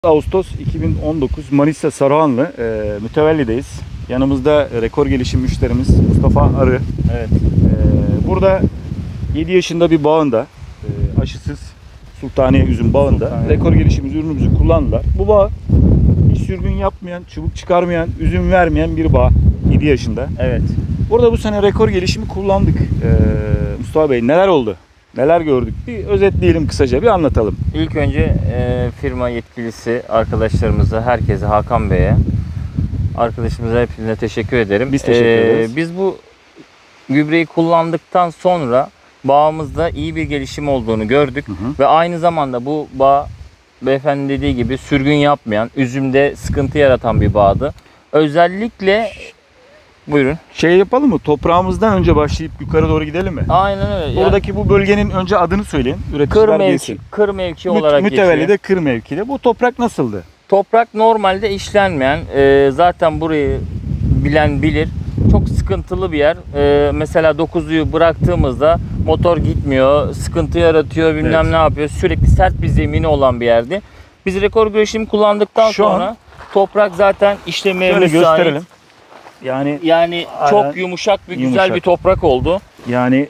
Ağustos 2019 Manisa Saruhanlı Mütevelli'deyiz. Yanımızda rekor gelişim müşterimiz Mustafa Arı. Evet. Burada 7 yaşında bir bağında, aşısız sultaniye üzüm bağında rekor gelişim ürünümüzü kullandılar. Bu bağ hiç sürgün yapmayan, çubuk çıkarmayan, üzüm vermeyen bir bağ. 7 yaşında. Evet. Burada bu sene rekor gelişimi kullandık. Mustafa Bey, neler oldu? Neler gördük? Bir özetleyelim, kısaca bir anlatalım. İlk önce firma yetkilisi arkadaşlarımıza, herkese, Hakan Bey'e, arkadaşımıza hepinize teşekkür ederim. Biz teşekkür ederiz. Biz bu gübreyi kullandıktan sonra bağımızda iyi bir gelişim olduğunu gördük. Ve aynı zamanda bu bağ, beyefendi dediği gibi, sürgün yapmayan, üzümde sıkıntı yaratan bir bağdı. Özellikle buyurun. Şey yapalım mı? Toprağımızdan önce başlayıp yukarı doğru gidelim mi? Aynen öyle. Buradaki bu bölgenin önce adını söyleyin. Üreticiler bilsin. Kır mevki olarak Mütevelli geçiyor. de kır mevkide. Bu toprak nasıldı? Toprak normalde işlenmeyen, zaten burayı bilen bilir. Çok sıkıntılı bir yer. Mesela 9'luyu bıraktığımızda motor gitmiyor, sıkıntı yaratıyor, bilmem ne yapıyor. Sürekli sert bir zemini olan bir yerdi. Biz rekor güreşimi kullandıktan sonra toprak zaten işlemeye Şöyle müsait. gösterelim. Yani çok yumuşak ve güzel bir toprak oldu. Yani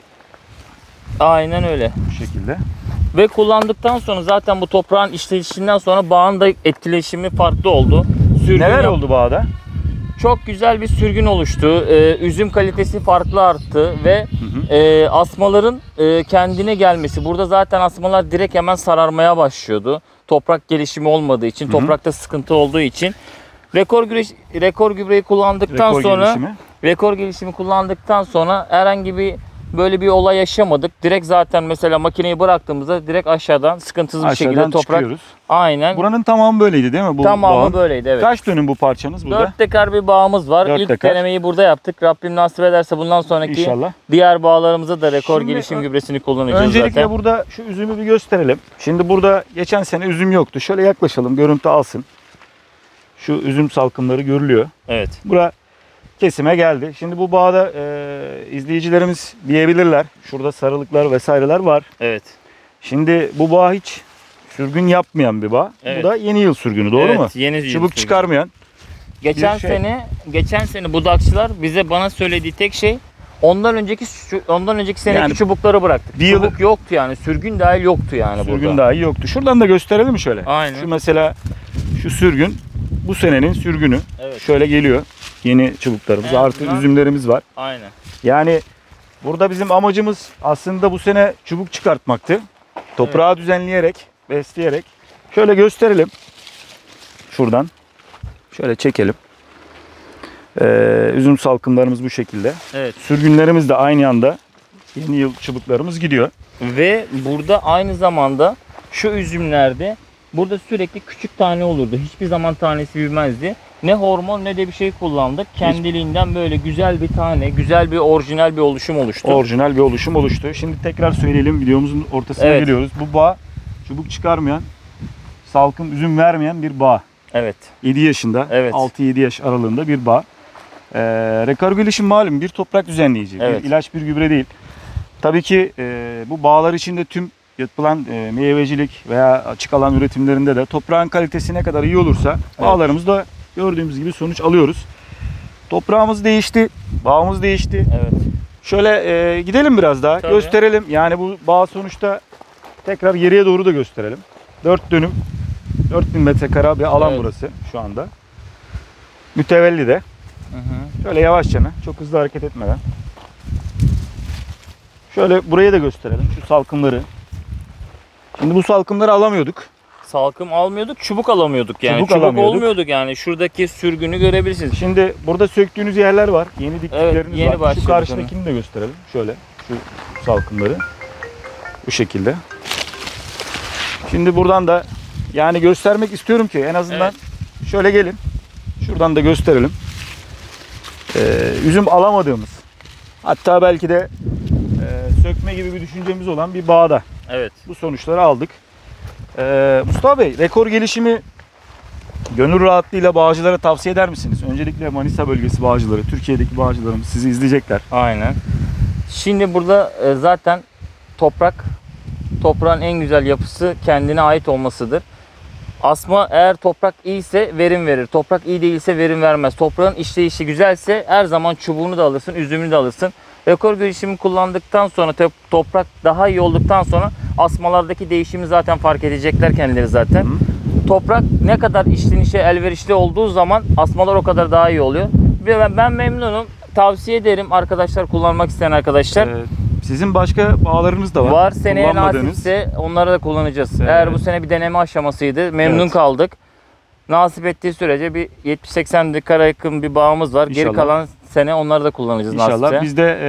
aynen öyle. bu şekilde. Ve kullandıktan sonra zaten bu toprağın işleyişinden sonra bağın da etkileşimi farklı oldu. Neler oldu bağda? Çok güzel bir sürgün oluştu. Üzüm kalitesi farklı arttı ve asmaların kendine gelmesi. Burada zaten asmalar direkt hemen sararmaya başlıyordu. Toprak gelişimi olmadığı için, toprakta sıkıntı olduğu için. Rekor gübreyi kullandıktan sonra rekor gelişimi kullandıktan sonra herhangi bir böyle bir olay yaşamadık. Direkt zaten mesela makineyi bıraktığımızda direkt aşağıdan sıkıntısız bir şekilde toprak. Çıkıyoruz. Aynen. Buranın tamamı böyleydi değil mi? Bu tamamı bağın. böyleydi, evet. Kaç dönüm bu parçanız burada? 4 dekar bir bağımız var. 4 İlk dekar. denemeyi burada yaptık. Rabbim nasip ederse bundan sonraki İnşallah. diğer bağlarımıza da rekor Şimdi gelişim gübresini kullanacağız öncelikle zaten. burada şu üzümü bir gösterelim. Şimdi burada geçen sene üzüm yoktu. Şöyle yaklaşalım, görüntü alsın. Şu üzüm salkımları görülüyor. Evet. Bura kesime geldi. Şimdi bu bağda izleyicilerimiz diyebilirler. Şurada sarılıklar vesaireler var. Evet. Şimdi bu bağ hiç sürgün yapmayan bir bağ. Evet. Bu da yeni yıl sürgünü, doğru mu? Yeni yıl Çubuk sürgünü. çıkarmayan. Geçen sene budakçılar bana söylediği tek şey ondan önceki seneki Yani çubukları bıraktık. bir Çubuk yoktu yani. Sürgün dahil yoktu yani sürgün burada. dahi yoktu. Şuradan da gösterelim mi şöyle? Aynen. Şu mesela şu sürgün bu senenin sürgünü. Evet. Şöyle geliyor. Yeni çubuklarımız, Evet, artı üzümlerimiz var. Aynen. Yani burada bizim amacımız aslında bu sene çubuk çıkartmaktı. Toprağı düzenleyerek, besleyerek. Şöyle gösterelim. Şuradan. Şöyle çekelim. Üzüm salkımlarımız bu şekilde. Evet. Sürgünlerimiz de aynı anda yeni yıl çubuklarımız gidiyor. Ve burada aynı zamanda şu üzümlerde burada sürekli küçük tane olurdu. Hiçbir zaman tanesi büyümezdi. Ne hormon ne de bir şey kullandık. Kendiliğinden böyle güzel bir tane, güzel bir orijinal bir oluşum oluştu. Orijinal bir oluşum oluştu. Şimdi tekrar söyleyelim, videomuzun ortasına geliyoruz. Bu bağ çubuk çıkarmayan, salkım üzüm vermeyen bir bağ. Evet. 7 yaşında, Evet. 6-7 yaş aralığında bir bağ. Rekor gelişim malum bir toprak düzenleyici, Evet. bir ilaç, bir gübre değil. Tabii ki bu bağlar içinde tüm yapılan meyvecilik veya açık alan üretimlerinde de toprağın kalitesi ne kadar iyi olursa bağlarımızda gördüğümüz gibi sonuç alıyoruz. Toprağımız değişti, bağımız değişti. Evet. Şöyle gidelim biraz daha, Tabii. gösterelim. Yani bu bağ sonuçta tekrar geriye doğru da gösterelim. 4 dönüm, 4000 metrekare bir alan burası şu anda. Mütevelli de. Şöyle yavaşça, çok hızlı hareket etmeden. Şöyle buraya da gösterelim şu salkımları. Şimdi bu salkımları alamıyorduk. Salkım almıyorduk, çubuk alamıyorduk yani. Çubuk Çubuk alamıyorduk. olmuyorduk yani. Şuradaki sürgünü görebilirsiniz. Şimdi burada söktüğünüz yerler var. Yeni diktikleriniz yeni var. Şu başladık karşıdakini de gösterelim. Şöyle şu salkımları. Bu şekilde. Şimdi buradan da yani göstermek istiyorum ki en azından şöyle gelin. Şuradan da gösterelim. Üzüm alamadığımız, hatta belki de sökme gibi bir düşüncemiz olan bir bağda Evet. bu sonuçları aldık. Mustafa Bey, rekor gelişimi gönül rahatlığıyla bağcılara tavsiye eder misiniz? Öncelikle Manisa bölgesi bağcıları, Türkiye'deki bağcılarımız sizi izleyecekler. Aynen. Şimdi burada zaten toprağın en güzel yapısı kendine ait olmasıdır. Asma eğer toprak iyiyse verim verir. Toprak iyi değilse verim vermez. Toprağın işleyişi güzelse her zaman çubuğunu da alırsın, üzümünü de alırsın. Rekor gelişimi kullandıktan sonra, toprak daha iyi olduktan sonra asmalardaki değişimi zaten fark edecekler kendileri zaten. Toprak ne kadar işlenişe elverişli olduğu zaman asmalar o kadar daha iyi oluyor. Ve ben memnunum. Tavsiye ederim arkadaşlar, kullanmak isteyen arkadaşlar. Sizin başka bağlarınız da var. Var. Seneye Kullanmadığınız. nasipse onları da kullanacağız. Evet. Eğer bu sene bir deneme aşamasıydı. Memnun Evet. kaldık. Nasip ettiği sürece bir 70-80 dekara yakın bir bağımız var. Geri İnşallah. kalan sene onları da kullanacağız İnşallah. nasipse. Biz de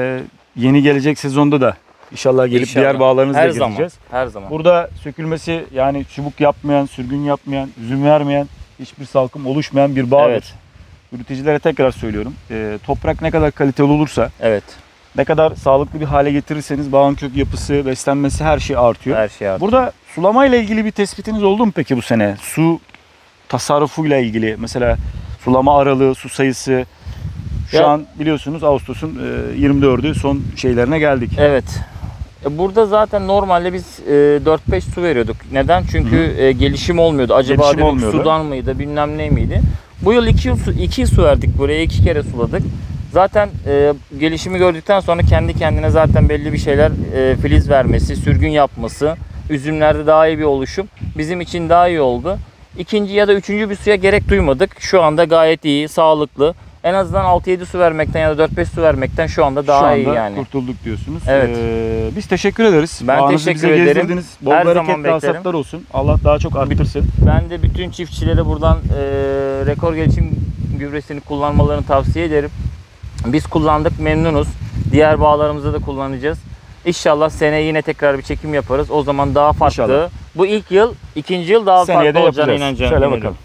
yeni gelecek sezonda da inşallah gelip İnşallah. diğer bağlarınızı da her zaman. gezeceğiz. Her zaman. Burada sökülmesi, yani çubuk yapmayan, sürgün yapmayan, üzüm vermeyen, hiçbir salkım oluşmayan bir bağdır. Evet. Üreticilere tekrar söylüyorum. Toprak ne kadar kaliteli olursa, Evet. ne kadar sağlıklı bir hale getirirseniz bağın kök yapısı, beslenmesi, her şey artıyor. Her şey artık. Burada sulamayla ilgili bir tespitiniz oldu mu peki bu sene? Su tasarrufuyla ilgili, mesela sulama aralığı, su sayısı. Şu Ya- an biliyorsunuz Ağustos'un 24'ü son şeylerine geldik. Evet. Burada zaten normalde biz 4-5 su veriyorduk. Neden? Çünkü gelişim olmuyordu. Acaba Gelişim dedik olmuyordu. sudan mıydı, bilmem ne miydi? Bu yıl 2 su verdik buraya. 2 kere suladık. Zaten gelişimi gördükten sonra kendi kendine zaten belli bir şeyler filiz vermesi, sürgün yapması, üzümlerde daha iyi bir oluşum bizim için daha iyi oldu. İkinci ya da üçüncü bir suya gerek duymadık. Şu anda gayet iyi, sağlıklı. En azından 6-7 su vermekten ya da 4-5 su vermekten şu anda daha Şu anda iyi yani. kurtulduk diyorsunuz. Evet. Biz teşekkür ederiz. Ben Bağınızı teşekkür bize ederim. gezdirdiniz. Bol Her zaman bereketli beklerim. hasatlar olsun. Allah daha çok arttırsın. Ben de bütün çiftçilere buradan rekor gelişim gübresini kullanmalarını tavsiye ederim. Biz kullandık, memnunuz. Diğer bağlarımızda da kullanacağız. İnşallah seneye yine tekrar bir çekim yaparız. O zaman daha farklı. İnşallah. Bu ilk yıl, ikinci yıl daha Seneye de farklı olacağına yapacağız. inanıyorum. Şöyle bakalım.